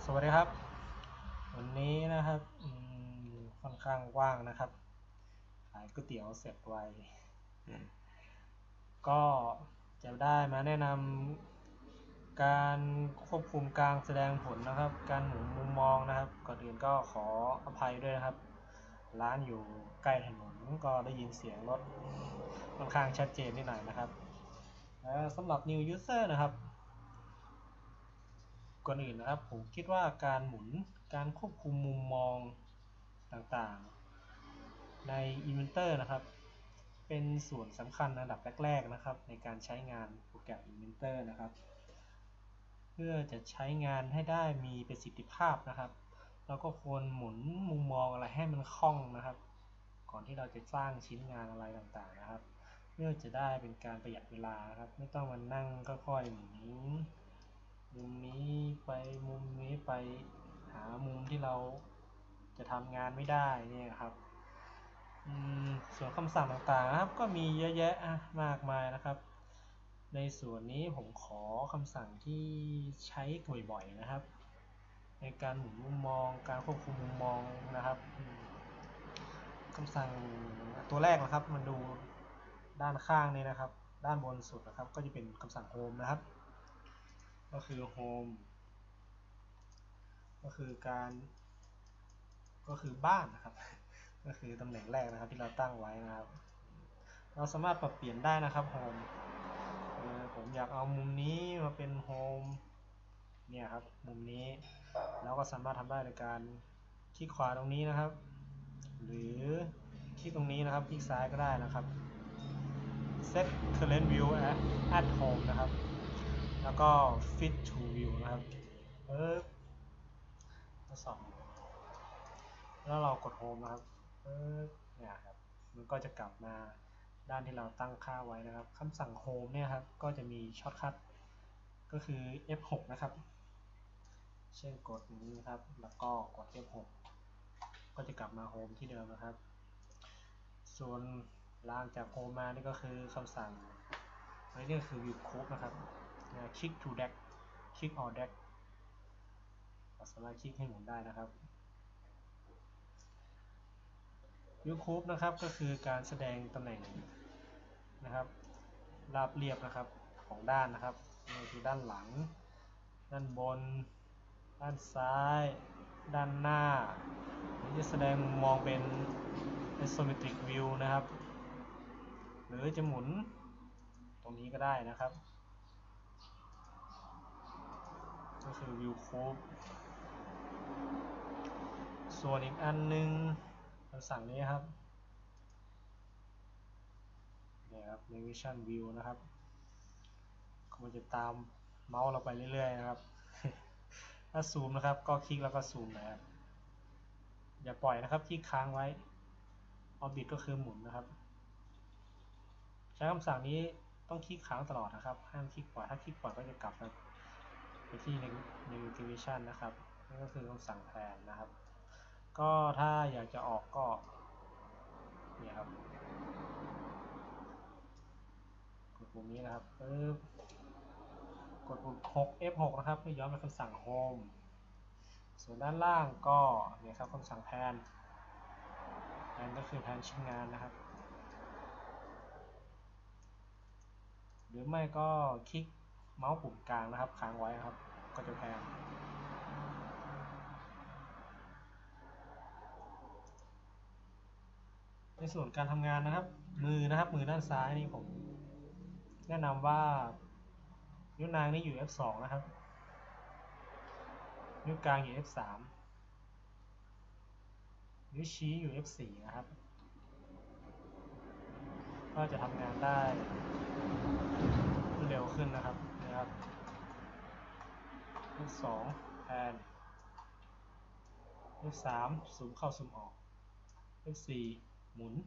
สวัสดีครับวันนี้นะครับค่อนข้างว่างนะครับขายก๋วยเตี๋ยวเสร็จไวก็จะได้มาแนะนำการควบคุมการแสดงผลนะครับการหมุนมุมมองนะครับก่อนอื่นก็ขออภัยด้วยนะครับร้านอยู่ใกล้ถนนก็ได้ยินเสียงรถค่อนข้างชัดเจนนิดหน่อยนะครับสำหรับ New User นะครับก่อนอื่นนะครับผมคิดว่าการหมุนการควบคุมมุมมองต่างๆใน Inventor นะครับเป็นส่วนสำคัญอันดับแรกๆนะครับในการใช้งานโปรแกรม Inventor นะครับเพื่อจะใช้งานให้ได้มีประสิทธิภาพนะครับเราก็ควรหมุนมุมมองอะไรให้มันคล่องนะครับก่อนที่เราจะสร้างชิ้นงานอะไรต่างๆนะครับเพื่อจะได้เป็นการประหยัดเวลานะครับไม่ต้องมานั่งค่อยๆหมุนมุมนี้ไปมุมนี้ไปหามุมที่เราจะทำงานไม่ได้เนี่ยครับส่วนคำสั่งต่างๆนะครับก็มีเยอะแยะมากมายนะครับในส่วนนี้ผมขอคำสั่งที่ใช้บ่อยๆนะครับในการหมุนมุมมองการควบคุมมุมมองนะครับคำสั่งตัวแรกนะครับมาดูด้านข้างนี้นะครับด้านบนสุดนะครับก็จะเป็นคำสั่ง Home นะครับก็คือ Home ก็คือการก็คือบ้านนะครับก็คือตำแหน่งแรกนะครับที่เราตั้งไว้นะครับเราสามารถปรับเปลี่ยนได้นะครับ Home ผมอยากเอามุมนี้มาเป็น Home เนี่ยครับมุมนี้เราก็สามารถทำได้โดยการคลิกขวาตรงนี้นะครับหรือคลิกตรงนี้นะครับคลิกซ้ายก็ได้นะครับ Set Current View at Home นะครับแล้วก็ Fit to View นะครับทดสอบแล้วเรากด Home นะครับเนี่ยครับมันก็จะกลับมาด้านที่เราตั้งค่าไว้นะครับคำสั่ง Home เนี่ยครับก็จะมีช็อตคัทก็คือ F6 นะครับเช่นกดนี้นะครับแล้วก็กด F6 ก็จะกลับมา Home ที่เดิมนะครับส่วนล่างจาก Home มานี่ก็คือคำสั่งนี่ก็คือ View Cube นะครับคลิก to Deck คลิก All Deck เราสามารถคลิกให้หมุนได้นะครับ View Cube นะครับก็คือการแสดงตำแหน่งนะครับราบเรียบนะครับของด้านนะครับนี่คือด้านหลังด้านบนด้านซ้ายด้านหน้าหรือจะแสดงมุมมองเป็น Isometric View นะครับหรือจะหมุนตรงนี้ก็ได้นะครับก็คือ View Cube ส่วนอีกอันนึงคำสั่งนี้ครับนี่ครับ Navigation View นะครับมันจะตามเมาส์เราไปเรื่อยๆนะครับถ้าซูมนะครับก็คลิกแล้วก็ซูมนะครับอย่าปล่อยนะครับคลิกค้างไว้ Orbit ก็คือหมุนนะครับใช้คำสั่งนี้ต้องคลิกค้างตลอดนะครับห้ามคลิกปล่อยถ้าคลิกปล่อยก็จะกลับไปที่ Navigation นะครับนี่ก็คือคำสั่งแทนนะครับก็ถ้าอยากจะออกก็เนี่ยครับกดปุ่มนี้นะครับกดปุ่ม6 F6 นะครับเพื่อย้อนไปคำสั่ง Home ส่วนด้านล่างก็เนี่ยครับคำสั่งแพนก็คือแพนชิ้นงานนะครับหรือไม่ก็คลิกเมาส์ปุ่มกลางนะครับค้างไว้นะครับก็จะแพนในส่วนการทำงานนะครับมือด้านซ้ายนี่ผมแนะนำว่านิ้วนางนี่อยู่ F2 นะครับนิ้วกลางอยู่ F3 นิ้วชี้อยู่ F4 นะครับก็จะทำงานได้เร็วขึ้นนะครับF2 แพน F3 ซูมเข้าซูมออก F4 หมุน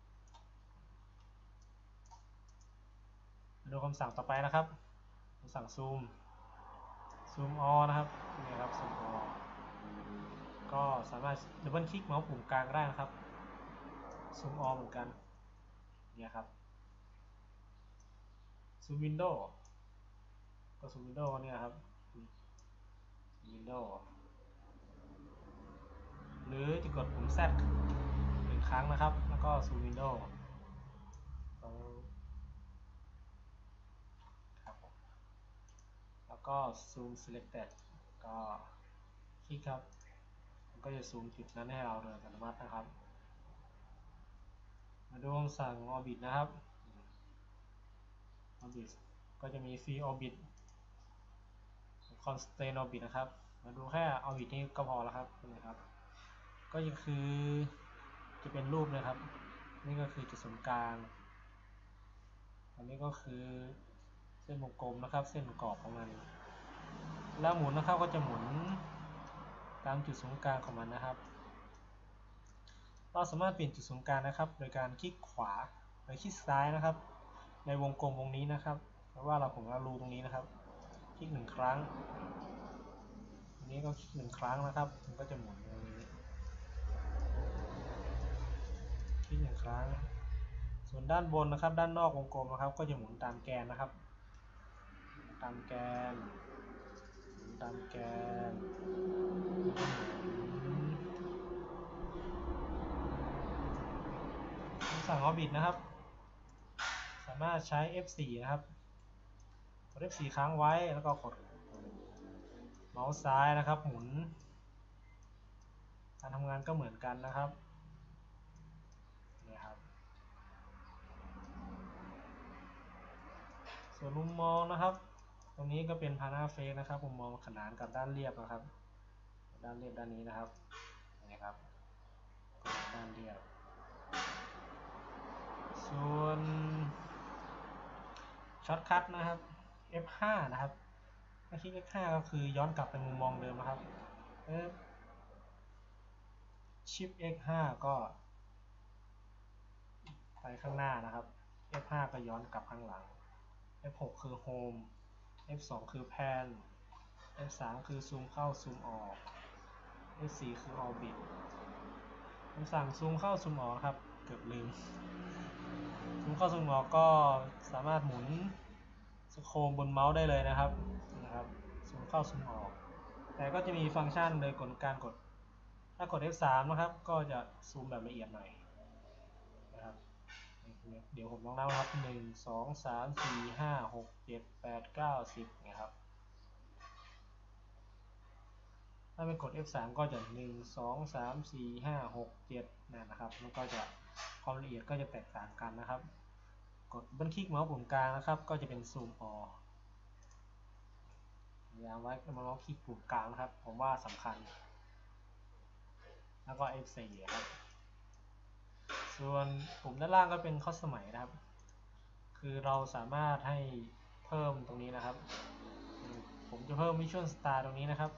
ดูคำสั่งต่อไปนะครับคำสั่งซูมออนะครับนี่ครับซูมออก็สามารถดับเบิลคลิกเมาส์ปุ่มกลางได้นะครับซูมออเหมือนกันเนี่ยครับซูมวินโดว์เนี่ยครับวินโดว์รือจะกดปุ่ม Z 1 ครั้งนะครับแล้วก็ซูมวินโดว์ครับแล้วก็ซูม selected ก็คลิกครับมันก็จะซูมจุดนั้นให้เราโดยอัตโนมัตินะครับมาดูคำสั่ง orbit นะครับ orbit ก็จะมี free orbit constraint orbit นะครับมาดูแค่ orbit นี้ก็พอแล้วครับนะครับก็คือจะเป็นรูปนะครับนี่ก็คือจุดศูนย์กลางอันนี้ก็คือเส้นวงกลมนะครับเส้นกรอบของมันแล้วหมุนนะครับก็จะหมุนตามจุดศูนย์กลางของมันนะครับเราสามารถเปลี่ยนจุดศูนย์กลางนะครับโดยการคลิกขวาหรือคลิกซ้ายนะครับในวงกลมวงนี้นะครับเพราะว่าผมรูตรงนี้นะครับคลิก1 ครั้งอันนี้ก็คลิก1 ครั้งนะครับมันก็จะหมุนตรงนี้คลิก1 ครั้งส่วนด้านบนนะครับด้านนอกวงกลมนะครับก็จะหมุนตามแกนนะครับตามแกนตามแกนคำสั่ง orbit นะครับสามารถใช้ F4 นะครับกด F4 ค้างไว้แล้วก็กดเมาส์ซ้ายนะครับหมุนการทำงานก็เหมือนกันนะครับนี่ครับส่วนมุมมองนะครับตรงนี้ก็เป็นพานาเฟกนะครับมุมมองขนานกับด้านเรียบนะครับด้านเรียบด้านนี้นะครับนี่ครับด้านเรียบส่วนช็อตคัทนะครับ F5 นะครับถ้าคลิก F5 ก็คือย้อนกลับไปมุมมองเดิมนะครับShift X5 ก็ไปข้างหน้านะครับ F5 ก็ย้อนกลับข้างหลัง F6 คือ Home F2 คือ Pan F3 คือซูมเข้าซูมออก F4 คือ Orbit คำสั่งซูมเข้าซูมออกครับเกือบลืมซูมเข้าซูมออกก็สามารถหมุนสโคมบนเมาส์ได้เลยนะครับซูมเข้าซูมออกแต่ก็จะมีฟังก์ชันโดยการกดถ้ากด F3 นะครับก็จะซูมแบบละเอียดหน่อยนะครับเดี๋ยวผมลองนับนะครับ1 2 3 4 5 6 7 8 9 10นะครับถ้าไปกด F3 ก็จะ1 2 3 4 5 6 7นะครับมันก็จะความละเอียดก็จะแตกต่างกันนะครับกดบันคลิกเมาส์ปุ่มกลางนะครับก็จะเป็นซูมออกย้ำไว้เมาส์คลิกปุ่มกลางนะครับผมว่าสำคัญแล้วก็ F4 ครับส่วนปุ่มด้านล่างก็เป็นข้อสมัยนะครับคือเราสามารถให้เพิ่มตรงนี้นะครับผมจะเพิ่ม Visual Star ตรงนี้นะครับ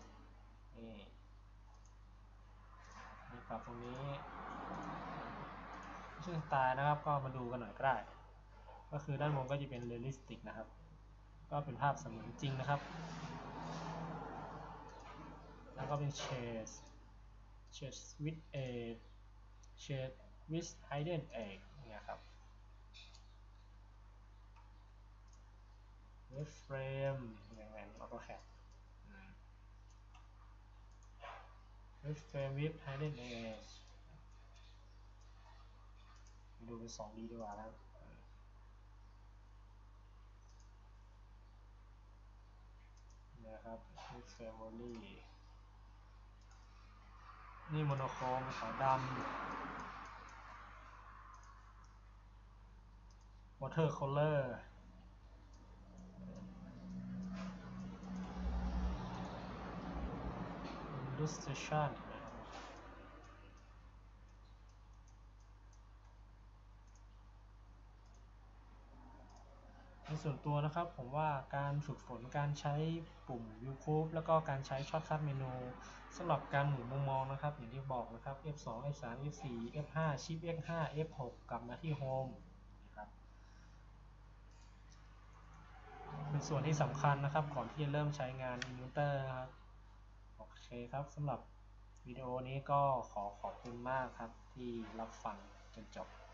นี่ปรับตรงนี้ Visual Star นะครับก็มาดูกันหน่อยก็ได้ก็คือด้านบนก็จะเป็น Realistic นะครับก็เป็นภาพเสมือนจริงนะครับแล้วก็เป็น Shade with a Shade with hidden edge เนี่ยครับ Wave frame อย่างนั้น AutoCAD Wave frame with hidden edge ดูเป็น 2D ดีกว่านะครับนะครับ Wave family นี่โมโนโครมขาวดำ watercolor illustration ในส่วนตัวนะครับผมว่าการฝึกฝนการใช้ปุ่ม View Group แล้วก็การใช้ Shortcut เมนูสำหรับการหมุนมุมมองนะครับอย่างที่บอกนะครับ F2 F3 F4 F5 Shift X5 F6 กลับมาที่ Home นะครับเป็นส่วนที่สำคัญนะครับก่อนที่จะเริ่มใช้งาน Illustrator นะครับโอเคครับสำหรับวิดีโอนี้ก็ขอบคุณมากครับที่รับฟังจนจบ